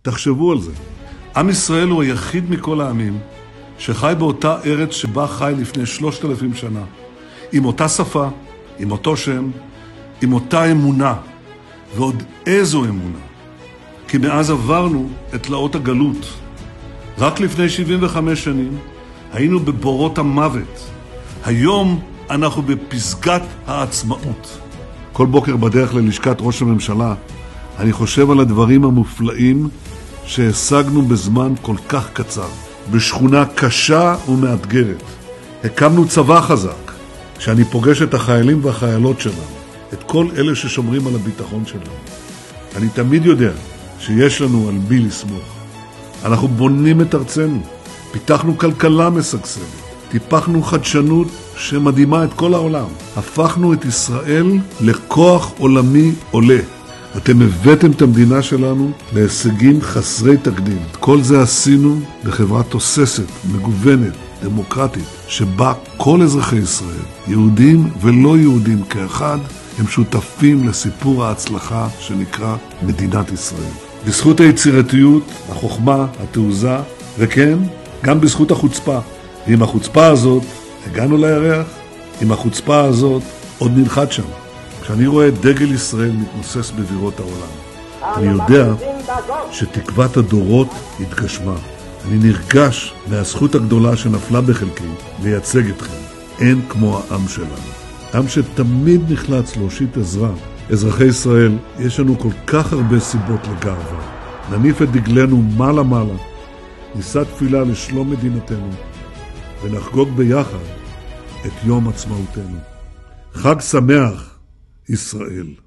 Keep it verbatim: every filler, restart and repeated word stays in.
תחשבו על זה. עם ישראל הוא היחיד מכל העמים שחי באותה ארץ שבה חי לפני שלושת אלפים שנה. עם אותה שפה, עם אותו שם, עם אותה אמונה. ועוד איזו אמונה. כי מאז עברנו את תלאות הגלות. רק לפני שבעים וחמש שנים היינו בבורות המוות. היום אנחנו בפסגת העצמאות. כל בוקר בדרך ללשכת ראש הממשלה אני חושב על הדברים המופלאים שהשגנו בזמן כל כך קצר. בשכונה קשה ומאתגרת. הקמנו צבא חזק. כשאני פוגש את החיילים והחיילות שלנו, את כל אלה ששומרים על הביטחון שלנו, אני תמיד יודע שיש לנו על מי לסמוך. אנחנו בונים את ארצנו, פיתחנו כלכלה משגשגת, טיפחנו חדשנות שמדהימה את כל העולם. הפכנו את ישראל לכוח עולמי עולה. אתם הבאתם את המדינה שלנו להישגים חסרי תקדים. כל זה עשינו בחברה תוססת, מגוונת, דמוקרטית, שבה כל אזרחי ישראל, יהודים ולא יהודים כאחד, הם שותפים לסיפור ההצלחה שנקרא מדינת ישראל. בזכות היצירתיות, החוכמה, התעוזה, וכן, גם בזכות החוצפה. ועם החוצפה הזאת הגענו לירח, עם החוצפה הזאת עוד נלחד שם. כשאני רואה את דגל ישראל מתנוסס בבירות העולם, אני יודע שתקוות הדורות התגשמה. אני נרגש מהזכות הגדולה שנפלה בחלקי לייצג אתכם. אין כמו העם שלנו. עם שתמיד נחלץ להושיט עזרה. אזרחי ישראל, יש לנו כל כך הרבה סיבות לגאווה. נניף את דגלנו מעלה מעלה, נישא תפילה לשלום מדינתנו, ונחגוג ביחד את יום עצמאותנו. חג שמח, ישראל.